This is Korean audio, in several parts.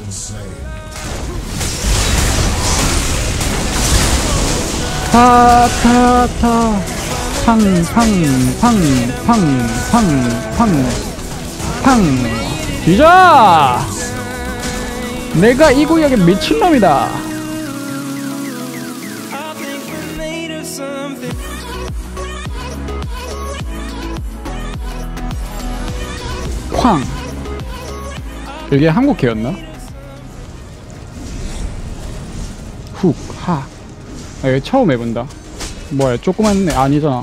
타타타 팡팡팡팡팡팡팡 뒤져! 내가 이 구역의 미친놈이다. 쾅. 이게 한국계였나? 훅, 하. 아, 여기 처음 해본다. 뭐야, 조그만 애 아니잖아.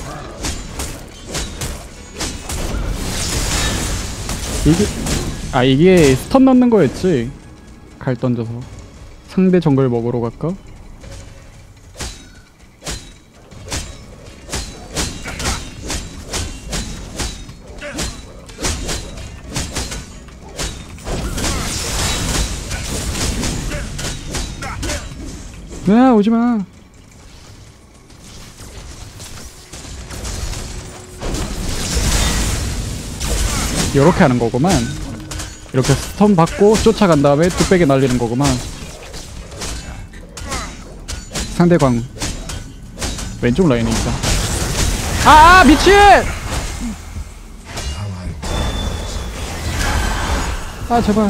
이게 스턴 넣는 거였지. 갈 던져서 상대 정글 먹으러 갈까? 야, 오지마. 요렇게 하는 거구만. 이렇게 스턴 받고 쫓아간 다음에 뚝배기 날리는 거구만. 상대방 왼쪽 라인에 있다. 아, 미친! 아, 제발.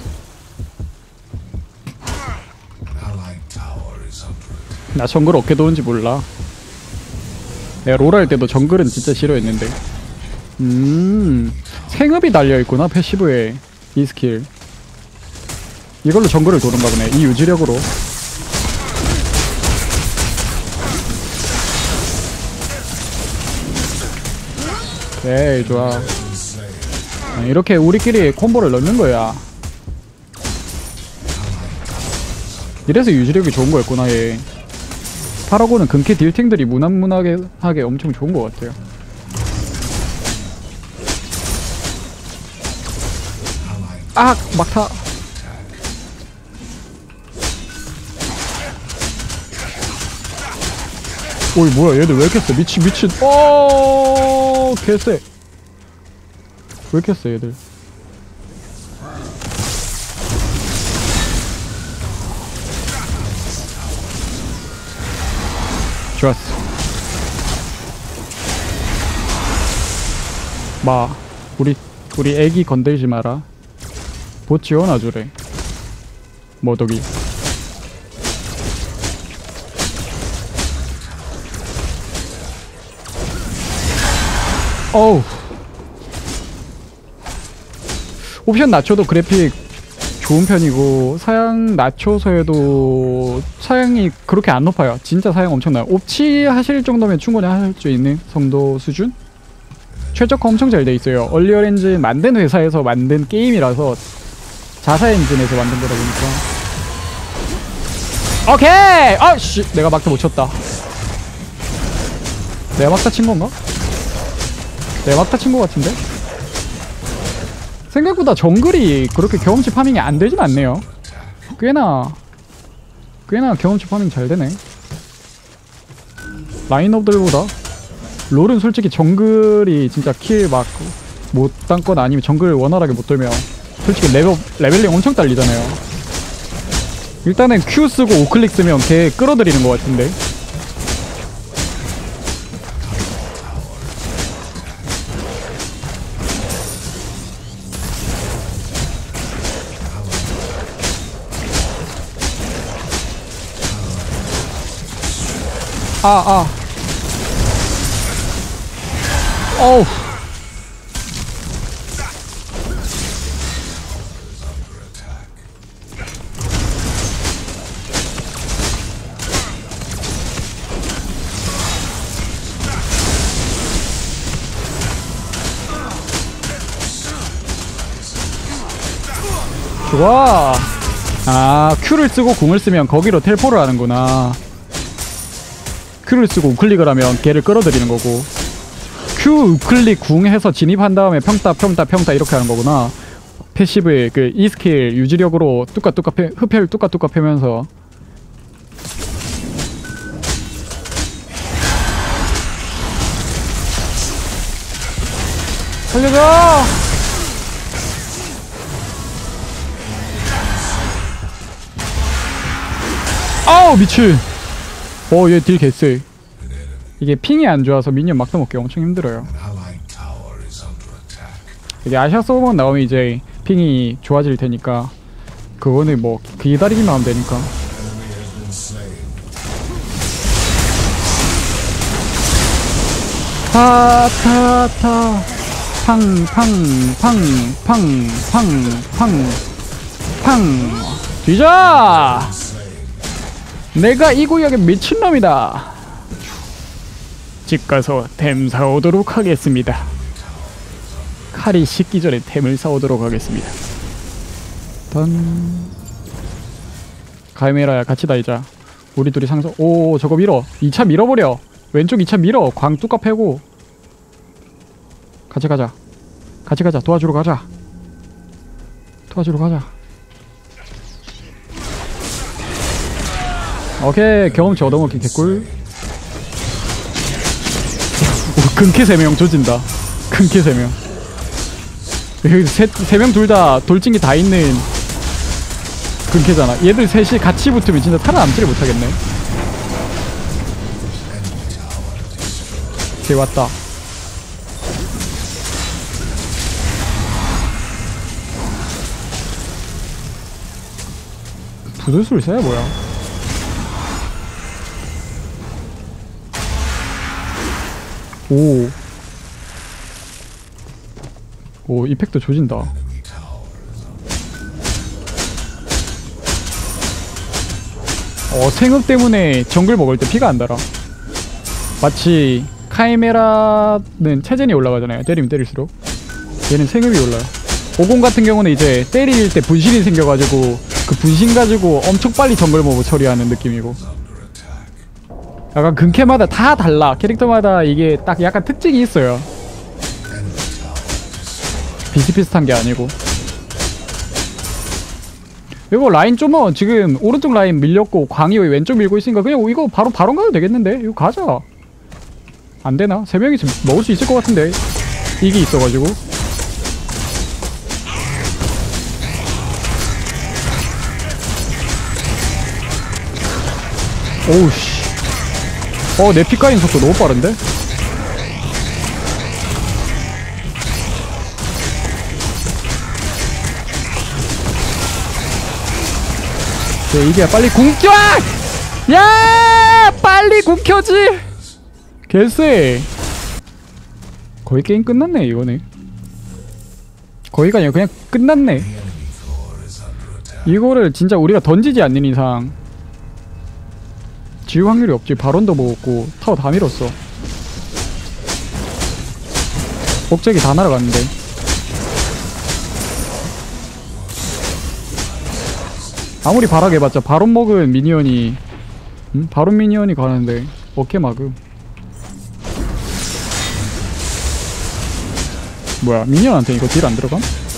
나 정글 어떻게 도는지 몰라. 내가 롤 할 때도 정글은 진짜 싫어했는데. 생업이 달려있구나, 패시브에. 이 스킬. 이걸로 정글을 도는가 보네. 이 유지력으로. 오케이, 좋아. 이렇게 우리끼리 콤보를 넣는 거야. 이래서 유지력이 좋은 거였구나, 얘. 파라곤은 근캐 딜탱들이 무난무난하게 엄청 좋은 것 같아요. 아! 막타! 오이, 뭐야, 얘들 왜 이렇게 세? 미친. 개쎄. 왜 이렇게 세, 얘들. 좋았어. 마, 우리 애기 건들지 마라. 봇 지원해주래. 모독이. 어우. 옵션 낮춰도 그래픽 좋은 편이고, 사양 낮춰서에도 사양이 그렇게 안 높아요. 진짜 사양 엄청나요. 옵치 하실 정도면 충분히 할 수 있는 정도 수준? 최저가 엄청 잘 돼 있어요. 얼리얼 엔진 만든 회사에서 만든 게임이라서, 자사 엔진에서 만든 거다 보니까. 오케이! 아씨! 내가 막타 못 쳤다. 내가 막타 친 건가? 내가 막타 친 거 같은데? 생각보다 정글이 그렇게 경험치 파밍이 안 되진 않네요. 꽤나 경험치 파밍 잘 되네. 라인업들보다. 롤은 솔직히 정글이 진짜 킬 막 못 담거나 아니면 정글 원활하게 못 돌면 솔직히 레벨링 엄청 딸리잖아요. 일단은 Q 쓰고 우클릭 쓰면 걔 끌어들이는 것 같은데. 어우. 좋아. 아, Q를 쓰고 궁을 쓰면 거기로 텔포를 하는구나. Q를 쓰고 우클릭을 하면 걔를 끌어들이는 거고, Q 우클릭 궁 해서 진입한 다음에 평타 이렇게 하는 거구나. 패시브의 그 E 스킬 유지력으로 뚜까뚜까 흡혈 뚜까뚜까 패면서. 살려줘! 아우 미친. 얘 딜 개쎄. 이게 핑이 안 좋아서 미니언 막 떠먹기 엄청 힘들어요. 이게 아시아 서버만 나오면 이제 핑이 좋아질 테니까 그거는 뭐 기다리기만 하면 되니까. 타타타 팡팡팡팡팡팡팡 뒤져! 내가 이 구역의 미친놈이다. 집 가서 템 사오도록 하겠습니다. 칼이 식기 전에 템을 사오도록 하겠습니다. 던 가이메라야 같이 다니자. 우리 둘이 상성. 오 저거 밀어. 2차 밀어버려. 왼쪽 2차 밀어. 광 뚜까 패고 같이 가자. 같이 가자. 도와주러 가자. 도와주러 가자. 오케이 경험치 얻어먹기 개꿀. 오 근캐 3명 조진다. 근캐 3명. 여기 3명 둘 다 돌진기 다 있는 근캐잖아. 얘들 셋이 같이 붙으면 진짜 살아남지를 못하겠네. 걔 왔다. 부들술 쎄 뭐야. 오 이펙트 조진다. 생읍 때문에 정글 먹을 때 피가 안 달아. 마치 카이메라는 체전이 올라가잖아요. 때리면 때릴수록. 얘는 생읍이 올라요. 오공 같은 경우는 이제 때릴 때 분신이 생겨가지고 그 분신 가지고 엄청 빨리 정글 모브 처리하는 느낌이고. 약간 근캐마다 다 달라. 캐릭터마다 이게 딱 약간 특징이 있어요. 비슷비슷한 게 아니고. 이거 라인 좀만 지금 오른쪽 라인 밀렸고 광이 왼쪽 밀고 있으니까 그냥 이거 바로 바론 가도 되겠는데? 이거 가자. 안되나? 3명이서 먹을 수 있을 것 같은데 이게 있어가지고. 오우씨. 내 피 까이는 속도 너무 빠른데? 이게 빨리 궁켜! 야! 빨리 궁켜지! 개쎄. 거의 게임 끝났네 이거네. 거의가 아니라 그냥 끝났네. 이거를 진짜 우리가 던지지 않는 이상 지울 확률이 없지. 바론도 먹었고 타워 다 밀었어. 복제기 다 날아갔는데. 아무리 바라게봤자 바론 먹은 미니언이 바론 미니언이 가는데 어깨 막음. 뭐야 미니언한테 이거 딜 안 들어감?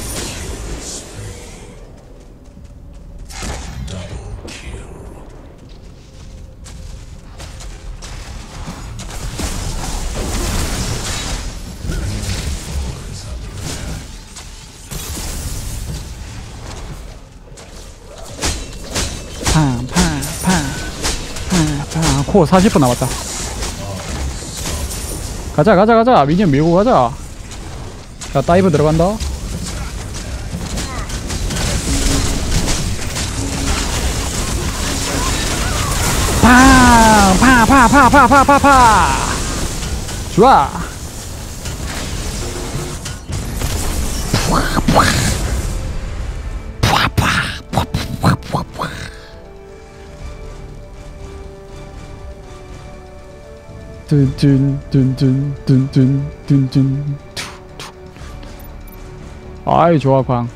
코어 40분 남았다. 가자. 미니언 밀고 가자. 자 다이브 들어간다. 팡! 좋아. 둔둔 아이 좋아 광.